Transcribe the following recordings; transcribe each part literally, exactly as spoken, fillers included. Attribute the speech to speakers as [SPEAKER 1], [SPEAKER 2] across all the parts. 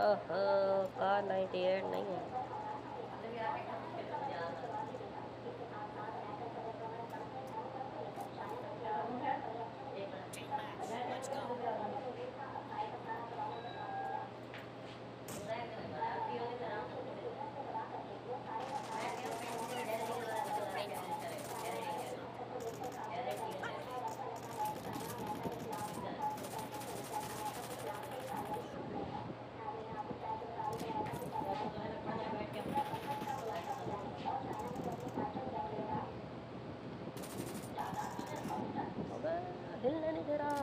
[SPEAKER 1] ओहो, car ninety eight नहीं है। अबे हिलने नहीं दे रहा।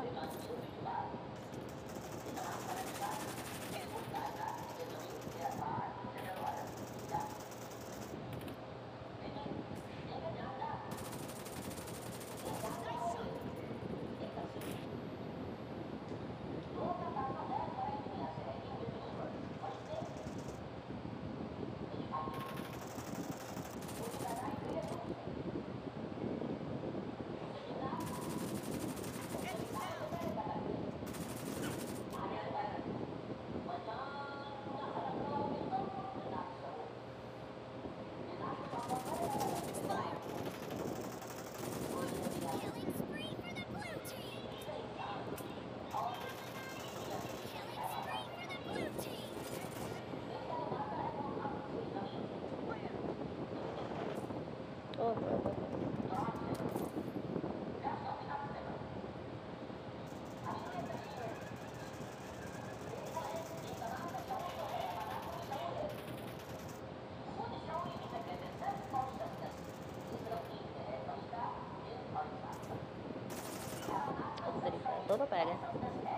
[SPEAKER 1] दोनों पै गए।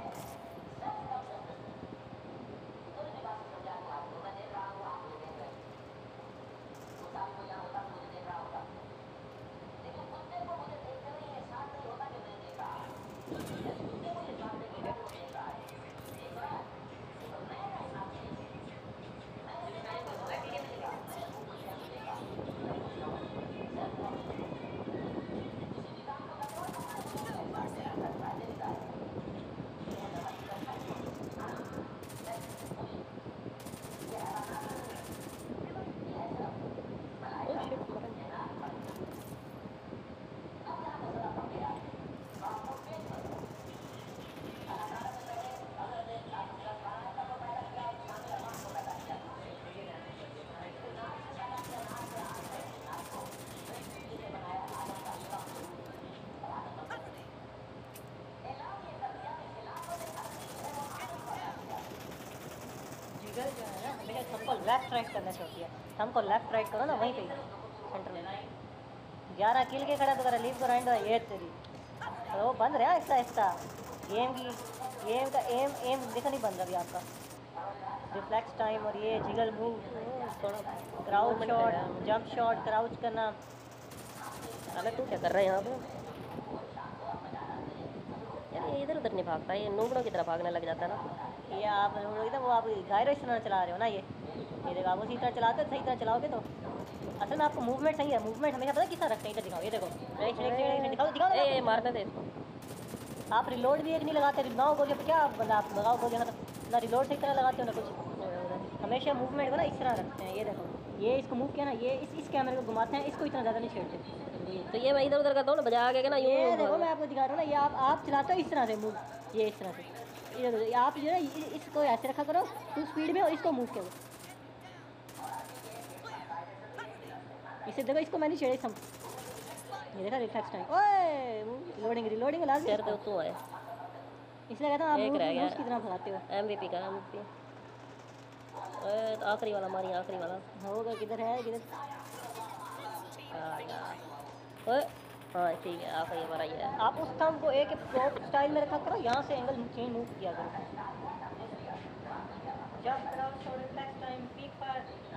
[SPEAKER 1] जो है ना हमेशा सबको लेफ्ट राइट करना चाहिए। हमको लेफ्ट राइट करो ना वहीं पे सेंटर में। ग्यारह किल के खड़ा तो कर लीव को राइंड ये तेरी तो बंद रहा इसका इसका गेम की गेम का एम एम देखा नहीं बंद अभी आपका। रिफ्लेक्स टाइम और ये जिगल मूव थोड़ा crouch shot jump shot crouch करना। अबे तू क्या कर रहा है यहाँ पे यार? ये इधर उधर नहीं भागता, ये नूबड़ों की तरह भागने लग जाता है ना। ये आप इधर वो आप गायरो इस तरह चला रहे हो ना। ये ये देखो आप उसी तरह चलाते हो, सही तरह चलाओगे तो असल में आपको मूवमेंट सही है। मूवमेंट हमेशा पता किस तरह रखते हैं, इधर दिखाओ, ये देखो दिखाओ दिखाओ ए मारने दे इसको। आप रिलोड भी एक नहीं लगाते, नौ गोलियों पे क्या बंदा आप लगाओ गोलियाँ मतलब ना रिलोड सही तरह लगाते हो ना कुछ। हमेशा मूवमेंट को ना इस तरह रखते हैं। ये देखो ये इसको मूव किया ना, ये इस इस कैमरे को घुमाते हैं, इसको इतना ज़्यादा नहीं छेड़ते। तो ये मैं इधर उधर करता हूँ ना बजा आगे ना। ये देखो मैं आपको दिखा रहा हूँ ना, ये आप आप चलाते हो इस तरह से मूव, ये इस तरह से ये आप जो है इसको ऐसे रखा करो फुल स्पीड में और इसको मूव करो। इसे देखो इसको मैंने छेड़े सम ये देखा रिफ्लेक्स टाइम। ओए रिलोडिंग रिलोडिंग लास्ट कर दो तो है इसलिए कहता हूं आप मूव की तरह भगाते हो। एमवीपी का एमवीपी ओए आखिरी वाला मारी, आखिरी वाला होगा किधर है किधर ओए हाँ ठीक है आखिरी हमारा ये है। आप उस थंब को एक प्रोप स्टाइल में रखा करो, यहाँ से एंगल चेंज मूव किया करो। Just crouch shot reflex time peek पर